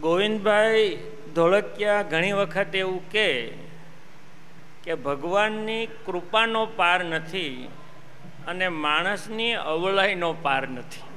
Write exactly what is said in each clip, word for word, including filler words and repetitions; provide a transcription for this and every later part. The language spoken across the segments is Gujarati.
ગોવિંદભાઈ ધોળકિયા ઘણી વખત એવું કહે કે ભગવાનની કૃપાનો પાર નથી અને માણસની અવળાઈનો પાર નથી.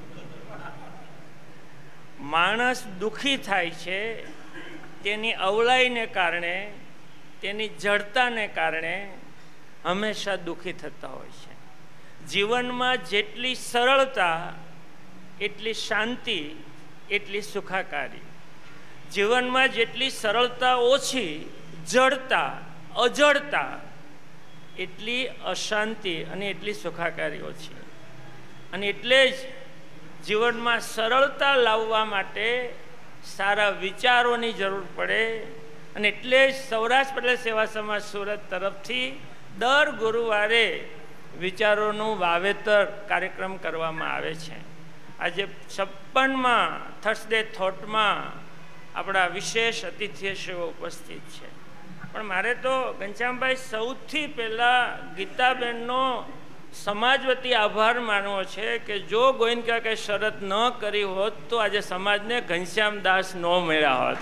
માણસ દુઃખી થાય છે તેની અવળાઈને કારણે, તેની જડતાને કારણે હંમેશા દુઃખી થતા હોય છે. જીવનમાં જેટલી સરળતા એટલી શાંતિ, એટલી સુખાકારી. જીવનમાં જેટલી સરળતા ઓછી, જડતા, અજડતા એટલી અશાંતિ અને એટલી સુખાકારી ઓછી. અને એટલે જ જીવનમાં સરળતા લાવવા માટે સારા વિચારોની જરૂર પડે. અને એટલે જ સૌરાષ્ટ્ર પટેલ સેવા સમાજ સુરત તરફથી દર ગુરુવારે વિચારોનું વાવેતર કાર્યક્રમ કરવામાં આવે છે. આજે છપ્પનમાં થર્સડે થોટમાં આપણા વિશેષ અતિથિશ્રીઓ ઉપસ્થિત છે. પણ મારે તો ઘનશ્યામભાઈ સૌથી પહેલાં ગીતાબેનનો સમાજ વતી આભાર માનવો છે કે જો ગોવિંદકા કંઈ શરત ન કરી હોત તો આજે સમાજને ઘનશ્યામદાસ ન મળ્યા હોત.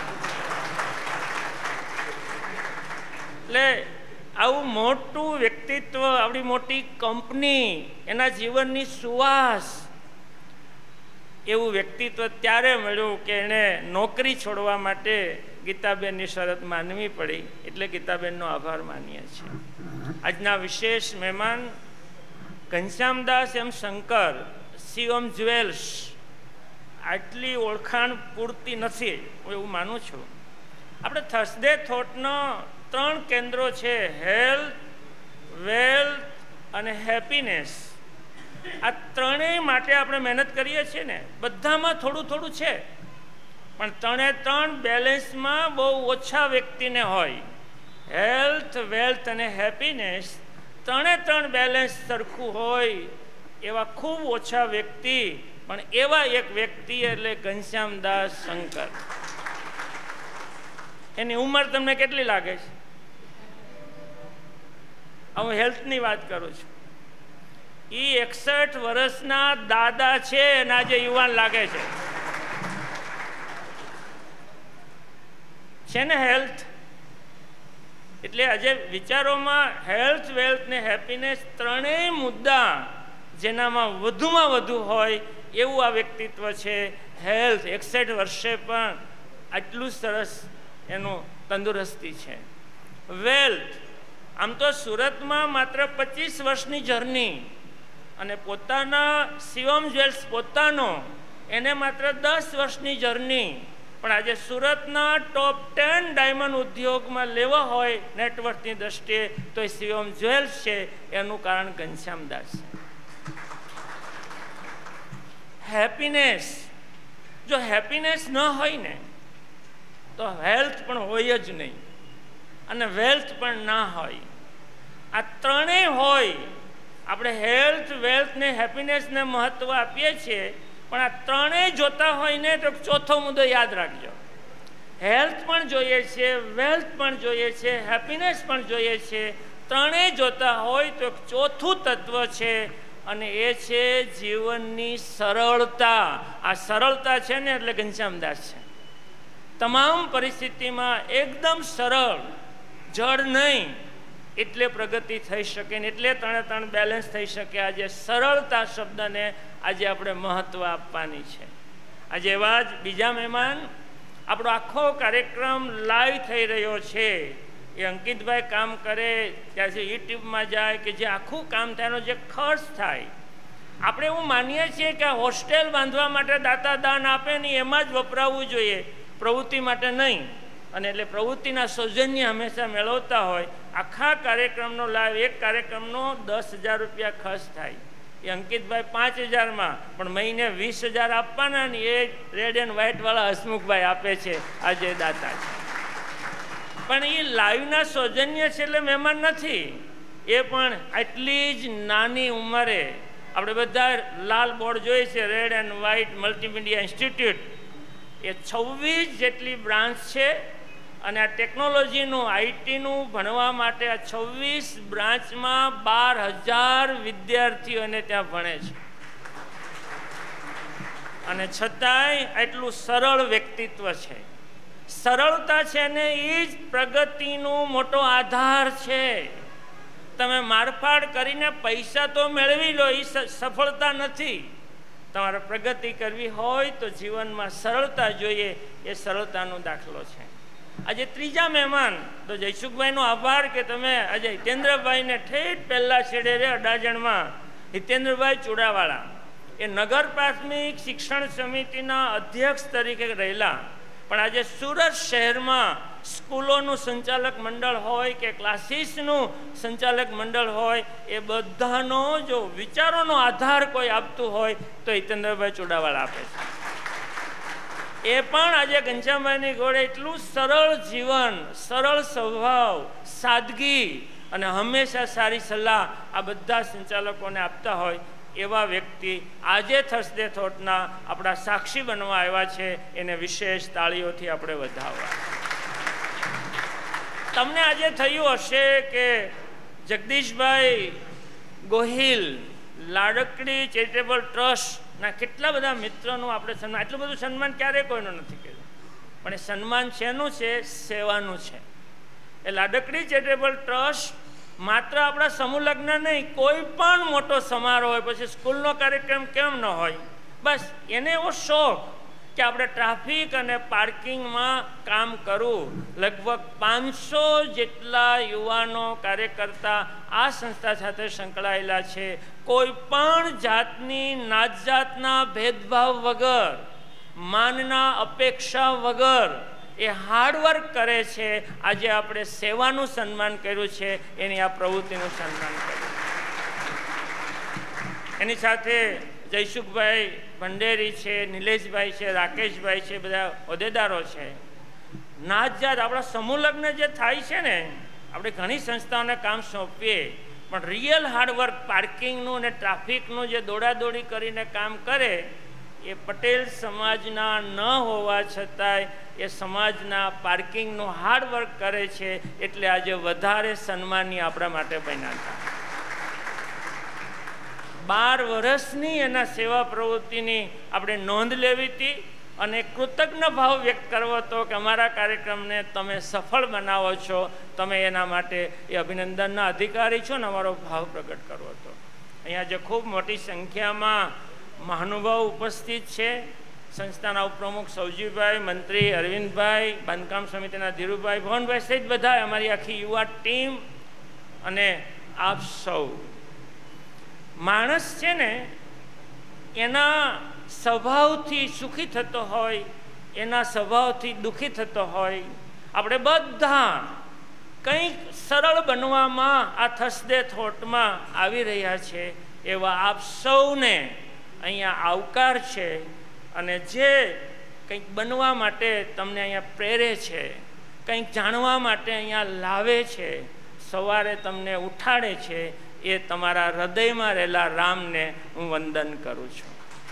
એટલે આવું મોટું વ્યક્તિત્વ, આવડી મોટી કંપની, એના જીવનની સુવાસ, એવું વ્યક્તિત્વ ત્યારે મળ્યું કે એણે નોકરી છોડવા માટે ગીતાબેનની શરત માનવી પડી. એટલે ગીતાબેનનો આભાર માનીએ છીએ. આજના વિશેષ મહેમાન ઘનશ્યામદાસ એમ શંકર, શિવમ જ્વેલ્સ. આટલી ઓળખાણ પૂરતી નથી, હું એવું માનું છું. આપણે થર્સડે થોટનો ત્રણ કેન્દ્રો છે, હેલ્થ, વેલ્થ અને હેપીનેસ. આ ત્રણેય માટે આપણે મહેનત કરીએ છીએ ને. બધામાં થોડું થોડું છે, પણ ત્રણે ત્રણ બેલેન્સમાં બહુ ઓછા વ્યક્તિને હોય. હેલ્થ, વેલ્થ અને હેપીનેસ ત્રણે ત્રણ બેલેન્સ સરખું હોય એવા ખૂબ ઓછા વ્યક્તિ, પણ એવા એક વ્યક્તિ એટલે ઘનશ્યામદાસ શંકર. એની ઉંમર તમને કેટલી લાગે છે? હું હેલ્થની વાત કરું છું. એ એકસઠ વર્ષના દાદા છે અને આજે યુવાન લાગે છે. છે ને હેલ્થ? એટલે આજે વિચારોમાં હેલ્થ, વેલ્થ ને હેપીનેસ ત્રણેય મુદ્દા જેનામાં વધુમાં વધુ હોય એવું આ વ્યક્તિત્વ છે. હેલ્થ, એકસઠ વર્ષે પણ આટલું સરસ એનું તંદુરસ્તી છે. વેલ્થ, આમ તો સુરતમાં માત્ર પચીસ વર્ષની જર્ની અને પોતાના શિવમ જ્વેલ્સ પોતાનો એને માત્ર દસ વર્ષની જર્ની, પણ આજે સુરતના ટોપ ટેન ડાયમંડ ઉદ્યોગમાં લેવા હોય નેટવર્કની દ્રષ્ટિએ તો એ શિવમ જ્વેલ્સ છે. એનું કારણ ઘનશ્યામદાસ છે. હેપીનેસ, જો હેપીનેસ ન હોય ને તો હેલ્થ પણ હોય જ નહીં અને વેલ્થ પણ ના હોય. આ ત્રણેય હોય. આપણે હેલ્થ, વેલ્થ ને હેપીનેસને મહત્ત્વ આપીએ છીએ, પણ આ ત્રણેય જોતા હોય ને તો ચોથો મુદ્દો યાદ રાખજો. હેલ્થ પણ જોઈએ છે, વેલ્થ પણ જોઈએ છે, હેપીનેસ પણ જોઈએ છે. ત્રણેય જોતા હોય તો ચોથું તત્વ છે અને એ છે જીવનની સરળતા. આ સરળતા છે ને એટલે ઘનશ્યામદાસ છે. તમામ પરિસ્થિતિમાં એકદમ સરળ, જડ નહીં, એટલે પ્રગતિ થઈ શકે ને એટલે ત્રણે ત્રણ બેલેન્સ થઈ શકે. આજે સરળતા શબ્દને આજે આપણે મહત્ત્વ આપવાની છે. આજે એવા જ બીજા મહેમાન, આપણો આખો કાર્યક્રમ લાઈવ થઈ રહ્યો છે. એ અંકિતભાઈ કામ કરે ત્યાંથી યુટ્યુબમાં જાય કે જે આખું કામ થાય, જે ખર્ચ થાય, આપણે એવું માનીએ છીએ કે હોસ્ટેલ બાંધવા માટે દાતા દાન આપે ને એમાં જ વપરાવવું જોઈએ, પ્રવૃત્તિ માટે નહીં. અને એટલે પ્રવૃત્તિના સૌજન્ય હંમેશા મેળવતા હોય. આખા કાર્યક્રમનો લાભ, એક કાર્યક્રમનો દસ હજાર રૂપિયા ખર્ચ થાય. એ અંકિતભાઈ પાંચ હજારમાં પણ મહિને વીસ હજાર આપવાના ને એ રેડ એન્ડ વ્હાઇટવાળા હસમુખભાઈ આપે છે. આજે દાતા છે, પણ એ લાઈવના સૌજન્ય છે એટલે મહેમાન નથી. એ પણ આટલી જ નાની ઉંમરે, આપણે બધા લાલ બોર્ડ જોઈએ છે, red and white multimedia institute. એ છવ્વીસ જેટલી બ્રાન્ચ છે અને આ ટેકનોલોજીનું, આઈટીનું ભણવા માટે આ છવ્વીસ બ્રાન્ચમાં બાર હજાર વિદ્યાર્થીઓને ત્યાં ભણે છે. અને છતાંય એટલું સરળ વ્યક્તિત્વ છે. સરળતા છે ને એ જ પ્રગતિનો મોટો આધાર છે. તમે મારફાડ કરીને પૈસા તો મેળવી લો, એ સફળતા નથી. તમારે પ્રગતિ કરવી હોય તો જીવનમાં સરળતા જોઈએ, એ સરળતાનો દાખલો છે. આજે ત્રીજા મહેમાન તો જયસુખભાઈનો આભાર કે તમે આજે હિતેન્દ્રભાઈને ઠેઠ પહેલા છેડે રે અડાજણમાં હિતેન્દ્રભાઈ ચુડાવાળા એ નગર પ્રાથમિક શિક્ષણ સમિતિના અધ્યક્ષ તરીકે રહેલા, પણ આજે સુરત શહેરમાં સ્કૂલોનું સંચાલક મંડળ હોય કે ક્લાસીસનું સંચાલક મંડળ હોય, એ બધાનો જો વિચારોનો આધાર કોઈ આપતું હોય તો હિતેન્દ્રભાઈ ચુડાવાળા આપે છે. એ પણ આજે ઘનશ્યામભાઈની ઘોડે એટલું સરળ જીવન, સરળ સ્વભાવ, સાદગી અને હંમેશા સારી સલાહ આ બધા સંચાલકોને આપતા હોય એવા વ્યક્તિ આજે થર્સડે થોટના આપણા સાક્ષી બનવા આવ્યા છે. એને વિશેષ તાળીઓથી આપણે વધાવવા. તમને આજે થયું હશે કે જગદીશભાઈ ગોહિલ લાડકડી ચેરિટેબલ ટ્રસ્ટના કેટલા બધા મિત્રોનું આપણે સન્માન, એટલું બધું સન્માન ક્યારેય કોઈનું નથી કર્યું, પણ એ સન્માન શેનું છે? સેવાનું છે. એ લાડકડી ચેરિટેબલ ટ્રસ્ટ માત્ર આપણા સમૂહ લગ્ન નહીં, કોઈ પણ મોટો સમારોહ હોય, પછી સ્કૂલનો કાર્યક્રમ કેમ ન હોય, બસ એને એવો શોખ કે આપણે ટ્રાફિક અને પાર્કિંગમાં કામ કરવું. લગભગ પાંચસો જેટલા યુવાનો કાર્યકર્તા આ સંસ્થા સાથે સંકળાયેલા છે. કોઈ પણ જાતની નાત જાતના ભેદભાવ વગર, માનના અપેક્ષા વગર એ હાર્ડવર્ક કરે છે. આજે આપણે સેવાનું સન્માન કર્યું છે, એની આ પ્રવૃત્તિનું સન્માન કર્યું. એની સાથે જયસુખભાઈ ભંડેરી છે, નિલેશભાઈ છે, રાકેશભાઈ છે, બધા હોદ્દેદારો છે. નાત જાત આપણા સમૂહ લગ્ન જે થાય છે ને, આપણે ઘણી સંસ્થાઓને કામ સોંપીએ, પણ રિયલ હાર્ડવર્ક પાર્કિંગનું અને ટ્રાફિકનું જે દોડાદોડી કરીને કામ કરે, એ પટેલ સમાજના ન હોવા છતાંય એ સમાજના પાર્કિંગનું હાર્ડવર્ક કરે છે. એટલે આજે વધારે સન્માનની આપણા માટે બન્યા હતા. બાર વર્ષની એના સેવા પ્રવૃત્તિની આપણે નોંધ લેવી હતી અને કૃતજ્ઞ ભાવ વ્યક્ત કરવો હતો કે અમારા કાર્યક્રમને તમે સફળ બનાવો છો, તમે એના માટે એ અભિનંદનના અધિકારી છો ને અમારો ભાવ પ્રગટ કરવો હતો. અહીંયા જે ખૂબ મોટી સંખ્યામાં મહાનુભાવ ઉપસ્થિત છે, સંસ્થાના ઉપપ્રમુખ સૌજીભાઈ, મંત્રી અરવિંદભાઈ, બાંધકામ સમિતિના ધીરુભાઈ, ભવનભાઈ સહિત બધા, અમારી આખી યુવા ટીમ અને આપ સૌ. માણસ છે ને એના સ્વભાવથી સુખી થતો હોય, એના સ્વભાવથી દુઃખી થતો હોય. આપણે બધા કંઈક સરળ બનવામાં આ થર્સડે થોટમાં આવી રહ્યા છે. એવા આપ સૌને અહીંયા આવકાર છે. અને જે કંઈક બનવા માટે તમને અહીંયા પ્રેરે છે, કંઈક જાણવા માટે અહીંયા લાવે છે, સવારે તમને ઉઠાડે છે, એ તમારા હૃદયમાં રહેલા રામને હું વંદન કરું છું.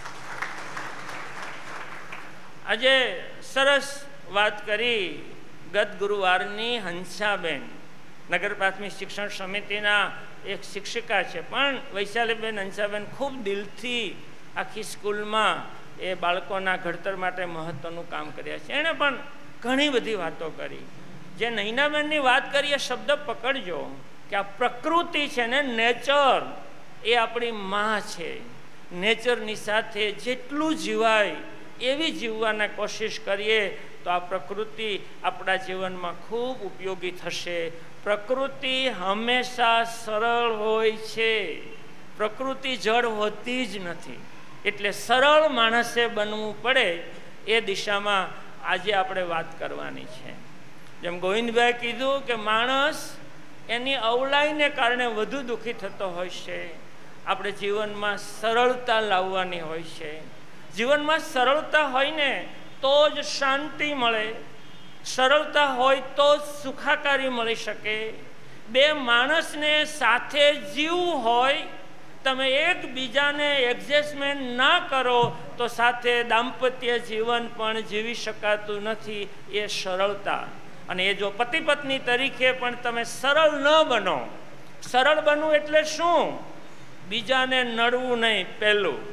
આજે સરસ વાત કરી ગત ગુરુવારની હંસાબેન, નગર પ્રાથમિક શિક્ષણ સમિતિના એક શિક્ષિકા છે, પણ વૈશાલીબેન હંસાબેન ખૂબ દિલથી આખી સ્કૂલમાં એ બાળકોના ઘડતર માટે મહત્ત્વનું કામ કર્યા છે. એણે પણ ઘણી બધી વાતો કરી. જે નૈનાબેનની વાત કરી એ શબ્દ પકડજો કે આ પ્રકૃતિ છે ને, નેચર એ આપણી માં છે. નેચરની સાથે જેટલું જીવાય એવી જીવવાની કોશિશ કરીએ તો આ પ્રકૃતિ આપણા જીવનમાં ખૂબ ઉપયોગી થશે. પ્રકૃતિ હંમેશા સરળ હોય છે, પ્રકૃતિ જડ હોતી જ નથી. એટલે સરળ માણસે બનવું પડે એ દિશામાં આજે આપણે વાત કરવાની છે. જેમ ગોવિંદભાઈ કીધું કે માણસ એની અવળાઈને કારણે વધુ દુઃખી થતો હોય છે. આપણે જીવનમાં સરળતા લાવવાની હોય છે. જીવનમાં સરળતા હોય ને તો જ શાંતિ મળે, સરળતા હોય તો જ સુખાકારી મળી શકે. બે માણસને સાથે જીવવું હોય, તમે એકબીજાને એડજસ્ટમેન્ટ ના કરો તો સાથે દાંપત્ય જીવન પણ જીવી શકાતું નથી. એ સરળતા. અને એ જો પતિ પત્ની તરીકે પણ તમે સરળ ન બનો, સરળ બનવું એટલે શું? બીજાને નડવું નહીં પહેલું,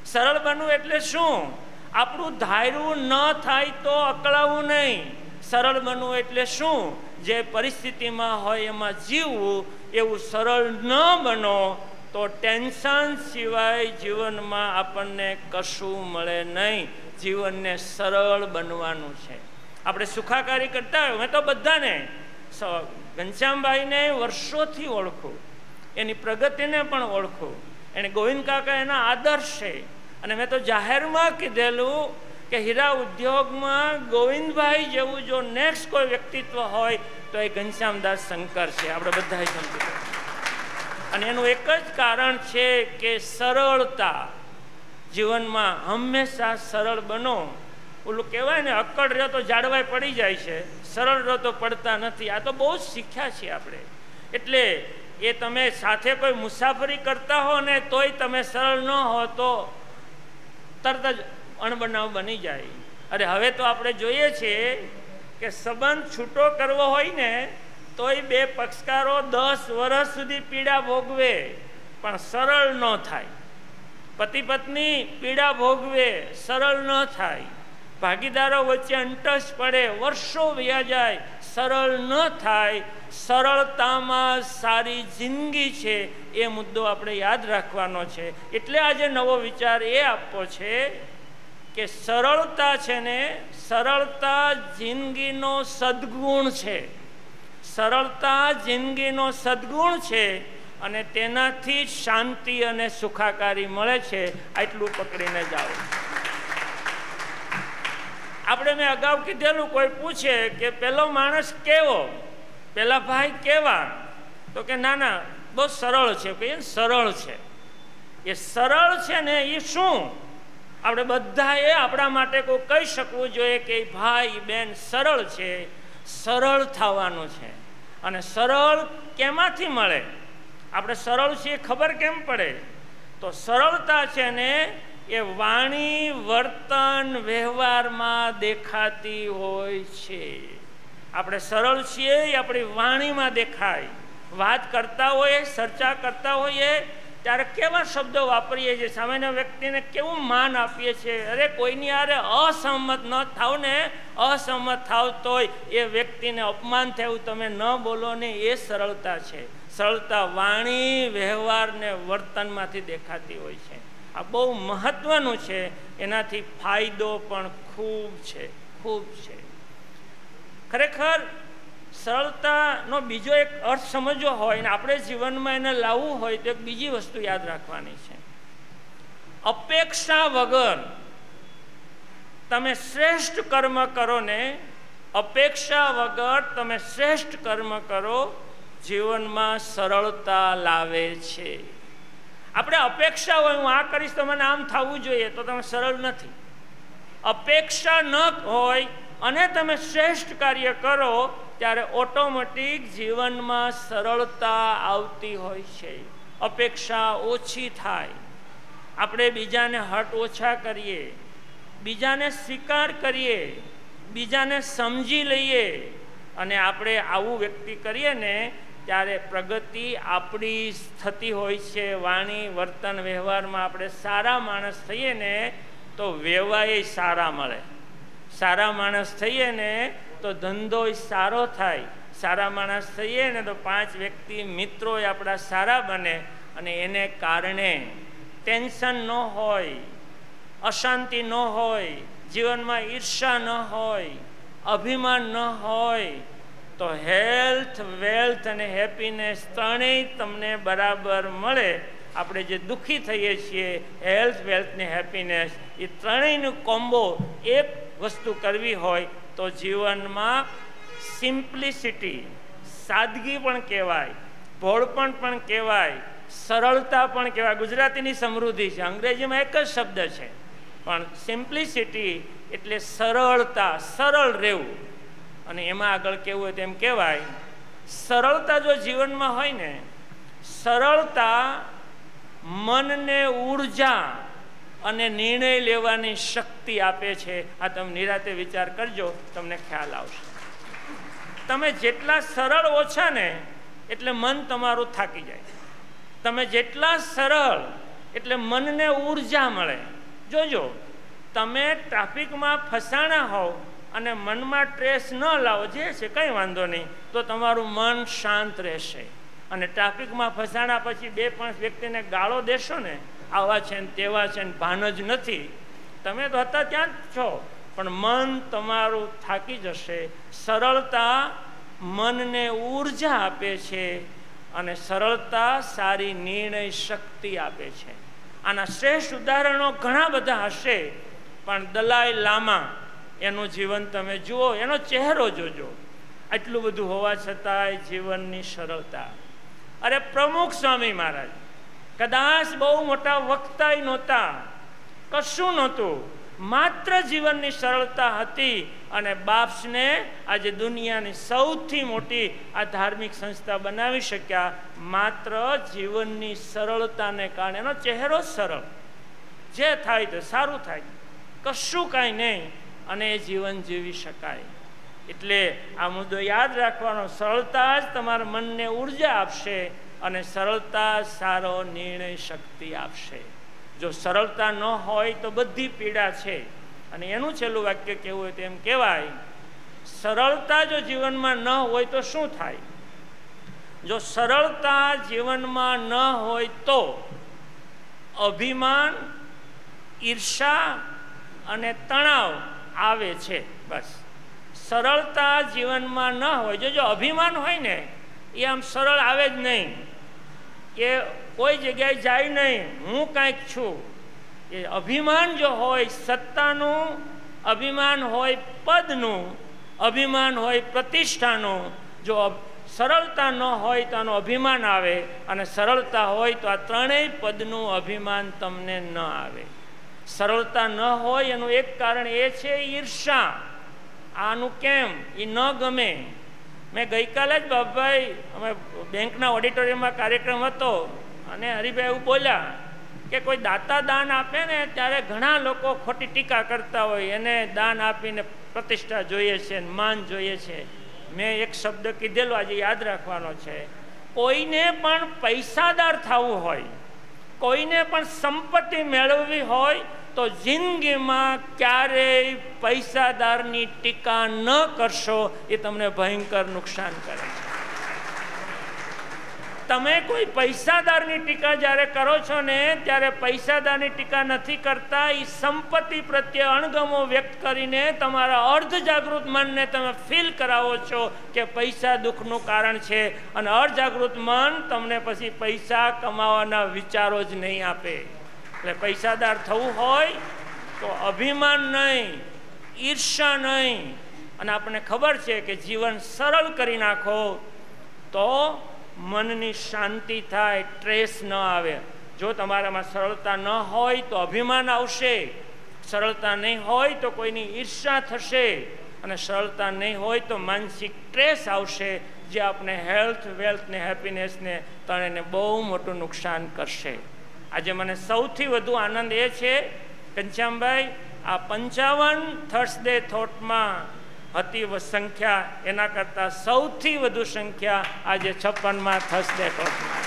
સરળ બનવું એટલે શું? આપણું ધાર્યું ન થાય તો અકળાવું નહીં. સરળ બનવું એટલે શું? જે પરિસ્થિતિમાં હોય એમાં જીવવું. એવું સરળ ન બનો તો ટેન્શન સિવાય જીવનમાં આપણને કશું મળે નહીં. જીવનને સરળ બનવાનું છે. આપણે સુખાકારી કરતા હોય, મેં તો બધાને, ઘનશ્યામભાઈને વર્ષોથી ઓળખું, એની પ્રગતિને પણ ઓળખું, એને ગોવિંદ કાકા એના આદર્શ છે. અને મેં તો જાહેરમાં કીધેલું કે હીરા ઉદ્યોગમાં ગોવિંદભાઈ જેવું જો નેક્સ્ટ કોઈ વ્યક્તિત્વ હોય તો એ ઘનશ્યામદાસ શંકર છે. આપણે બધા સમજી. અને એનું એક જ કારણ છે કે સરળતા. જીવનમાં હંમેશા સરળ બનો. ઓલું કહેવાય ને, અક્કડ રહ્યો તો જાડવાય પડી જાય છે, સરળ રહ્યો તો પડતા નથી. આ તો બહુ જ શીખ્યા છીએ આપણે. એટલે એ તમે સાથે કોઈ મુસાફરી કરતા હો ને તોય તમે સરળ ન હો તો તરત જ અણબનાવ બની જાય. અરે હવે તો આપણે જોઈએ છીએ કે સંબંધ છૂટો કરવો હોય ને તોય બે પક્ષકારો દસ વર્ષ સુધી પીડા ભોગવે પણ સરળ ન થાય. પતિ પત્ની પીડા ભોગવે, સરળ ન થાય. ભાગીદારો વચ્ચે અંટસ પડે, વર્ષો વયા જાય, સરળ ન થાય. સરળતામાં સારી જિંદગી છે, એ મુદ્દો આપણે યાદ રાખવાનો છે. એટલે આજે નવો વિચાર એ આપવો છે કે સરળતા છે ને, સરળતા જિંદગીનો સદગુણ છે. સરળતા જિંદગીનો સદગુણ છે અને તેનાથી શાંતિ અને સુખાકારી મળે છે. આટલું પકડીને જાઓ. આપણે મેં અગાઉ કીધેલું, કોઈ પૂછે કે પેલો માણસ કેવો, પેલા ભાઈ કેવા, તો કે ના ના બહુ સરળ છે. કહીએ ને સરળ છે. એ સરળ છે ને એ શું? આપણે બધાએ આપણા માટે કોઈ કહી શકવું જોઈએ કે ભાઈ બેન સરળ છે. સરળ થવાનું છે. અને સરળ કેમાંથી મળે? આપણે સરળ છીએ ખબર કેમ પડે? તો સરળતા છે ને એ વાણી વર્તન વ્યવહારમાં દેખાતી હોય છે. આપણે સરળ છીએ એ આપણી વાણીમાં દેખાય. વાત કરતા હોઈએ, ચર્ચા કરતા હોઈએ ત્યારે કેવા શબ્દો વાપરીએ છીએ, સામાન્ય વ્યક્તિને કેવું માન આપીએ છીએ. અરે કોઈની આરે અસહમત ન થાવ ને, અસહમત થાવ તોય એ વ્યક્તિને અપમાન થયું તમે ન બોલો ને, એ સરળતા છે. સરળતા વાણી વ્યવહાર ને વર્તનમાંથી દેખાતી હોય છે. આ બહુ મહત્વનું છે. એનાથી ફાયદો પણ ખૂબ છે, ખૂબ છે. ખરેખર સરળતાનો બીજો એક અર્થ સમજવો હોય ને આપણે જીવનમાં એને લાવવું હોય તો એક બીજી વસ્તુ યાદ રાખવાની છે. અપેક્ષા વગર તમે શ્રેષ્ઠ કર્મ કરો ને, અપેક્ષા વગર તમે શ્રેષ્ઠ કર્મ કરો, જીવનમાં સરળતા લાવે છે. આપણે અપેક્ષા હોય હું આ કરીશ તો મને આમ થવું જોઈએ, તો તમે સરળ નથી. અપેક્ષા ન હોય અને તમે શ્રેષ્ઠ કાર્ય કરો ત્યારે ઓટોમેટિક જીવનમાં સરળતા આવતી હોય છે. અપેક્ષા ઓછી થાય. આપણે બીજાને હટ ઓછા કરીએ, બીજાને સ્વીકાર કરીએ, બીજાને સમજી લઈએ અને આપણે આવું વ્યક્તિ કરીએ ને ત્યારે પ્રગતિ આપણી થતી હોય છે. વાણી વર્તન વ્યવહારમાં આપણે સારા માણસ થઈએ ને તો વ્યવહાર સારા મળે. સારા માણસ થઈએ ને તો ધંધો સારો થાય. સારા માણસ થઈએ ને તો પાંચ વ્યક્તિ મિત્રો આપણા સારા બને અને એને કારણે ટેન્શન ન હોય, અશાંતિ ન હોય, જીવનમાં ઈર્ષા ન હોય, અભિમાન ન હોય, તો હેલ્થ વેલ્થ અને હેપીનેસ ત્રણેય તમને બરાબર મળે. આપણે જે દુઃખી થઈએ છીએ, હેલ્થ વેલ્થ ને હેપીનેસ, એ ત્રણેયનું કોમ્બો એક વસ્તુ કરવી હોય તો જીવનમાં સિમ્પ્લિસિટી, સાદગી પણ કહેવાય, ભોળપણ પણ કહેવાય, સરળતા પણ કહેવાય. ગુજરાતીની સમૃદ્ધિ છે, અંગ્રેજીમાં એક જ શબ્દ છે, પણ સિમ્પ્લિસિટી એટલે સરળતા, સરળ રહેવું. અને એમાં આગળ કેવું હોય તેમ કહેવાય, સરળતા જો જીવનમાં હોય ને, સરળતા મનને ઉર્જા અને નિર્ણય લેવાની શક્તિ આપે છે. આ તમે નિરાતે વિચાર કરજો, તમને ખ્યાલ આવશે. તમે જેટલા સરળ ઓછા ને એટલે મન તમારું થાકી જાય. તમે જેટલા સરળ એટલે મનને ઉર્જા મળે. જોજો, તમે ટ્રાફિકમાં ફસાણા હોવ અને મનમાં ટ્રેસ ન લાવો, જે છે કંઈ વાંધો નહીં, તો તમારું મન શાંત રહેશે. અને ટ્રાફિકમાં ફસાણા પછી બે પાંચ વ્યક્તિને ગાળો દેશો ને, આવા છે ને તેવા છે ને ભાન જ નથી, તમે તો હતા ત્યાં જ છો, પણ મન તમારું થાકી જશે. સરળતા મનને ઉર્જા આપે છે અને સરળતા સારી નિર્ણય શક્તિ આપે છે. આના શ્રેષ્ઠ ઉદાહરણો ઘણા બધા હશે, પણ દલાઈ લામા એનું જીવન તમે જુઓ, એનો ચહેરો જોજો, આટલું બધું હોવા છતાંય જીવનની સરળતા. અરે પ્રમુખ સ્વામી મહારાજ કદાચ બહુ મોટા વક્તા નહોતા, કશું નહોતું, માત્ર જીવનની સરળતા હતી અને બાપ્સને આજે દુનિયાની સૌથી મોટી આ ધાર્મિક સંસ્થા બનાવી શક્યા માત્ર જીવનની સરળતાને કારણે. એનો ચહેરો સરળ, જે થાય તો સારું થાય, કશું કાંઈ નહીં, અને એ જીવન જીવી શકાય. એટલે આ મુદ્દો યાદ રાખવાનો, સરળતા જ તમારા મનને ઉર્જા આપશે અને સરળતા સારો નિર્ણય શક્તિ આપશે. જો સરળતા ન હોય તો બધી પીડા છે. અને એનું છેલ્લું વાક્ય કેવું હોય તો એમ કહેવાય, સરળતા જો જીવનમાં ન હોય તો શું થાય? જો સરળતા જીવનમાં ન હોય તો અભિમાન, ઈર્ષા અને તણાવ આવે છે. બસ, સરળતા જીવનમાં ન હોય. જો જો અભિમાન હોય ને, એ આમ સરળ આવે જ નહીં, એ કોઈ જગ્યાએ જાય નહીં, હું કાંઈક છું. એ અભિમાન જો હોય, સત્તાનું અભિમાન હોય, પદનું અભિમાન હોય, પ્રતિષ્ઠાનું, જો સરળતા ન હોય તો આનું અભિમાન આવે, અને સરળતા હોય તો આ ત્રણેય પદનું અભિમાન તમને ન આવે. સરળતા ન હોય એનું એક કારણ એ છે ઈર્ષા. આનું કેમ એ ન ગમે. મેં ગઈકાલે જ બાપભાઈ, અમે બેંકના ઓડિટોરિયમમાં કાર્યક્રમ હતો, અને હરિભાઈ એવું બોલ્યા કે કોઈ દાતા દાન આપે ને ત્યારે ઘણા લોકો ખોટી ટીકા કરતા હોય, એને દાન આપીને પ્રતિષ્ઠા જોઈએ છે, માન જોઈએ છે. મેં એક શબ્દ કીધેલો, આજે યાદ રાખવાનો છે. કોઈને પણ પૈસાદાર થવું હોય, કોઈને પણ સંપત્તિ મેળવવી હોય તો જિંદગીમાં ક્યારેય પૈસાદારની ટીકા ન કરશો, એ તમને ભયંકર નુકસાન કરે છે. તમે કોઈ પૈસાદારની ટીકા જ્યારે કરો છો ને, ત્યારે પૈસાદારની ટીકા નથી કરતા, એ સંપત્તિ પ્રત્યે અણગમો વ્યક્ત કરીને તમારા અર્ધ જાગૃત મનને તમે ફીલ કરાવો છો કે પૈસા દુઃખનું કારણ છે, અને અર્ધજાગૃત મન તમને પછી પૈસા કમાવાના વિચારો જ નહીં આપે. એટલે પૈસાદાર થવું હોય તો અભિમાન નહીં, ઈર્ષા નહીં, અને આપણને ખબર છે કે જીવન સરળ કરી નાખો તો મનની શાંતિ થાય, ટ્રેસ ન આવે. જો તમારામાં સરળતા ન હોય તો અભિમાન આવશે, સરળતા નહીં હોય તો કોઈની ઈર્ષા થશે, અને સરળતા નહીં હોય તો માનસિક ટ્રેસ આવશે, જે આપણે હેલ્થ, વેલ્થ ને હેપીનેસને ત્રણેયને બહુ મોટું નુકસાન કરશે. આજે મને સૌથી વધુ આનંદ એ છે ઘનશ્યામભાઈ, આ પંચાવન થર્સડે થોટમાં હતી સંખ્યા, એના કરતાં સૌથી વધુ સંખ્યા આજે છપ્પનમાં થર્સડે થોટમાં.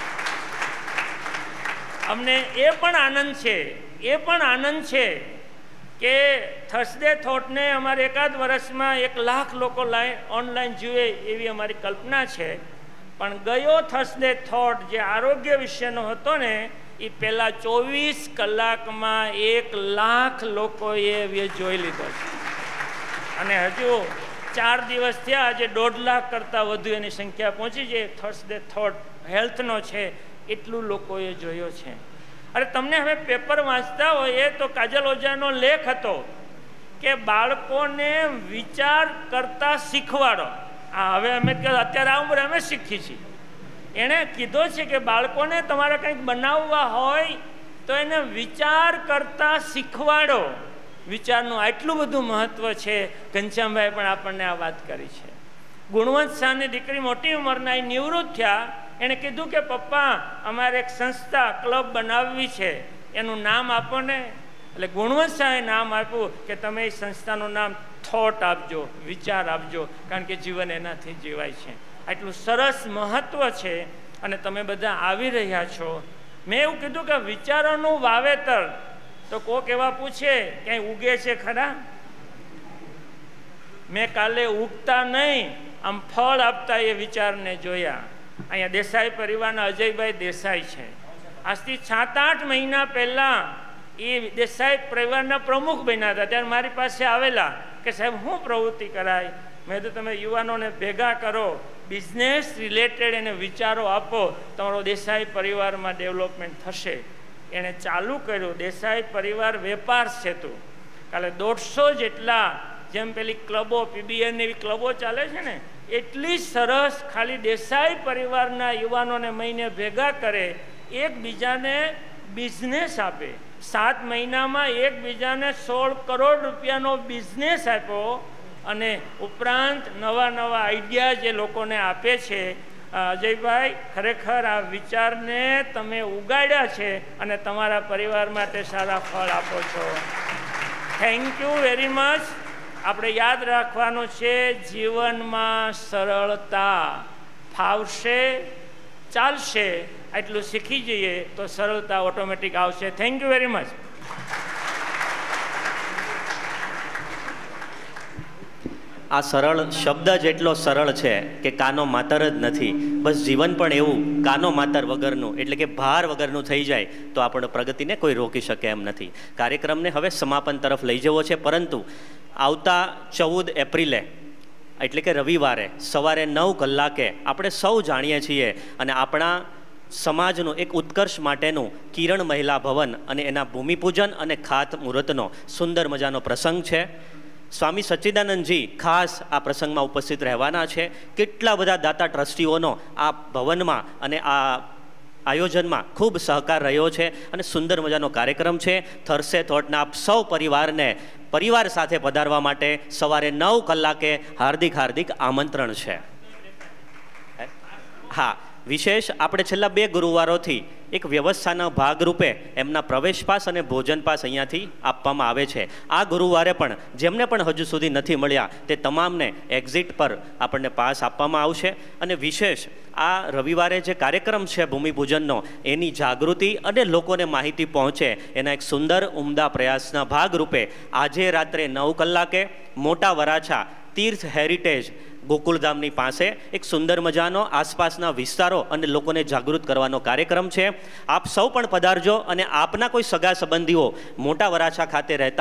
અમને એ પણ આનંદ છે, એ પણ આનંદ છે કે થર્સડે થોટને અમારે એકાદ વર્ષમાં એક લાખ લોકો લાઈન ઓનલાઈન જુએ એવી અમારી કલ્પના છે. પણ ગયો થર્સડે થોટ જે આરોગ્ય વિશેનો હતો ને, એ પહેલાં ચોવીસ કલાકમાં એક લાખ લોકોએ જોઈ લીધો છે. અને હજુ ચાર દિવસ થયા, આજે દોઢ લાખ કરતાં વધુ એની સંખ્યા પહોંચી છે. થર્સડે થોટ હેલ્થનો છે, એટલું લોકોએ જોયો છે. અરે તમને હવે પેપર વાંચતા હોય તો કાજલ ઓઝાનો લેખ હતો કે બાળકોને વિચાર કરતા શીખવાડો. આ હવે અમે અત્યારે આ ઉંમરે અમે શીખી છીએ. એણે કીધો છે કે બાળકોને તમારે કંઈક બનાવવા હોય તો એને વિચાર કરતા શીખવાડો. વિચારનું આટલું બધું મહત્વ છે. ઘનશ્યામભાઈ પણ આપણને આ વાત કરી છે. ગુણવંત શાહની દીકરી મોટી ઉંમરના એ નિવૃત્ત થયા. એણે કીધું કે પપ્પા, અમારે એક સંસ્થા ક્લબ બનાવવી છે, એનું નામ આપો ને. એટલે ગુણવંત શાહે નામ આપ્યું કે તમે એ સંસ્થાનું નામ થોટ આપજો, વિચાર આપજો, કારણ કે જીવન એનાથી જીવાય છે. આટલું સરસ મહત્વ છે, અને તમે બધા આવી રહ્યા છો. મેં એવું કીધું કે વિચારોનું વાવેતર, તો કોક એવા પૂછે ક્યાંય ઉગે છે ખરા? મેં કાલે ઉગતા નહીં આમ ફળ આપતા એ વિચારને જોયા. અહીંયા દેસાઈ પરિવારના અજયભાઈ દેસાઈ છે. આજથી સાત આઠ મહિના પહેલા એ દેસાઈ પરિવારના પ્રમુખ બન્યા હતા. ત્યારે મારી પાસે આવેલા કે સાહેબ શું પ્રવૃત્તિ કરાય? મેં તો તમે યુવાનોને ભેગા કરો, બિઝનેસ રિલેટેડ એને વિચારો આપો, તમારો દેસાઈ પરિવારમાં ડેવલપમેન્ટ થશે. એણે ચાલુ કર્યું દેસાઈ પરિવાર વેપાર સેતુ. કાલે દોઢસો જેટલા, જેમ પેલી ક્લબો પીબીએન એવી ક્લબો ચાલે છે ને, એટલી સરસ ખાલી દેસાઈ પરિવારના યુવાનોને મહિને ભેગા કરે, એકબીજાને બિઝનેસ આપે. સાત મહિનામાં એકબીજાને સોળ કરોડ રૂપિયાનો બિઝનેસ આપ્યો અને ઉપરાંત નવા નવા આઈડિયા જે લોકોને આપે છે. અજયભાઈ, ખરેખર આ વિચારને તમે ઉગાડ્યા છે અને તમારા પરિવાર માટે સારા ફળ આપો છો. Thank you very much. આપણે યાદ રાખવાનું છે, જીવનમાં સરળતા ફાવશે, ચાલશે, એટલું શીખી જઈએ તો સરળતા ઓટોમેટિક આવશે. Thank you very much. આ સરળ શબ્દ જ એટલો સરળ છે કે કાનો માતર જ નથી. બસ જીવન પણ એવું કાનો માતર વગરનું, એટલે કે ભાર વગરનું થઈ જાય તો આપણે પ્રગતિને કોઈ રોકી શકે એમ નથી. કાર્યક્રમને હવે સમાપન તરફ લઈ જવો છે, પરંતુ આવતા ચૌદ એપ્રિલે એટલે કે રવિવારે સવારે નવ કલાકે આપણે સૌ જાણીએ છીએ અને આપણા સમાજનું એક ઉત્કર્ષ માટેનું કિરણ મહિલા ભવન અને એના ભૂમિપૂજન અને ખાતમુહૂર્તનો સુંદર મજાનો પ્રસંગ છે. સ્વામી સચ્ચિદાનંદજી ખાસ આ પ્રસંગમાં ઉપસ્થિત રહેવાના છે. કેટલા બધા દાતા ટ્રસ્ટીઓનો આ ભવનમાં અને આ આયોજનમાં ખૂબ સહકાર રહ્યો છે અને સુંદર મજાનો કાર્યક્રમ છે. થર્સે થોટના આપ સૌ પરિવારને પરિવાર સાથે પધારવા માટે સવારે નવ કલાકે હાર્દિક હાર્દિક આમંત્રણ છે. હા, વિશેષ આપણે છેલ્લા બે ગુરુવારોથી એક વ્યવસ્થાના ભાગરૂપે એમના પ્રવેશ પાસ અને ભોજન પાસ અહીંયાથી આપવામાં આવે છે. આ ગુરુવારે પણ જેમને પણ હજુ સુધી નથી મળ્યા તે તમામને એક્ઝિટ પર આપણને પાસ આપવામાં આવશે. અને વિશેષ આ રવિવારે જે કાર્યક્રમ છે ભૂમિપૂજનનો, એની જાગૃતિ અને લોકોને માહિતી પહોંચે એના એક સુંદર ઉમદા પ્રયાસના ભાગરૂપે આજે રાત્રે નવ કલાકે મોટા વરાછા તીર્થ હેરિટેજ ગોકુલધામની પાસે એક સુંદર મજાનો આસપાસના વિસ્તારો અને લોકોને જાગૃત કરવાનો કાર્યક્રમ છે. આપ સૌ પણ પધારજો અને આપના કોઈ સગા સંબંધીઓ મોટા વરાછા ખાતે રહેતા